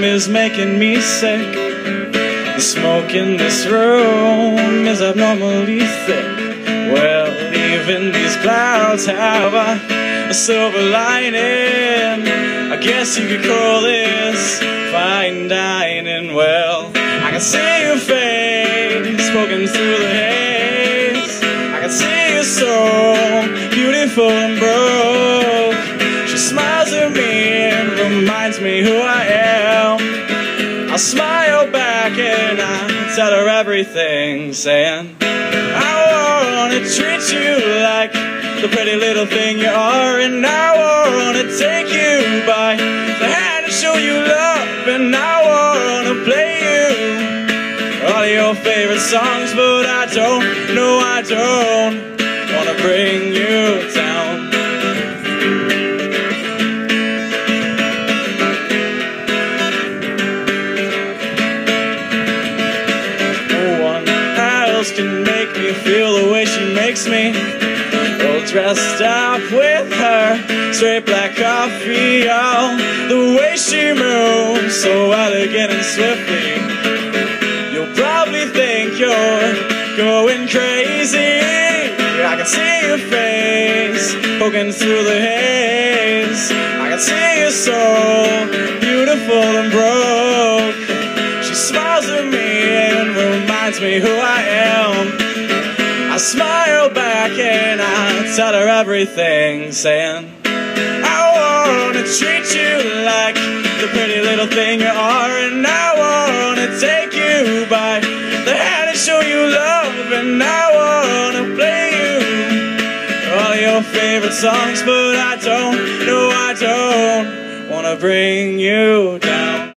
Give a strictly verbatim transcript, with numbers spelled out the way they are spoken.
room is making me sick. The smoke in this room is abnormally thick. Well, even these clouds have a, a silver lining. I guess you could call this fine dining. Well, I can see your face poking through the haze. I can see your soul, beautiful and broke. She smiles at me and reminds me who I am. I smile back and I tell her everything, saying, I wanna treat you like the pretty little thing you are, and I wanna take you by the hand and show you love, and I wanna play you all of your favorite songs, but I don't, no I don't wanna bring you down. No one else can make me feel the way she makes me. All dressed up with her straight black coffee, all the way she moves so elegant and swiftly. You'll probably think you're going crazy. I can see your face poking through the haze. I can see your soul, beautiful and broke. She smiles at me and reminds me who I am. I smile back and I tell her everything, saying, I wanna treat you like the pretty little thing you are, and I wanna take you by the hand and show you love, and I wanna play you all your favorite songs, but I don't, no I don't wanna bring you down.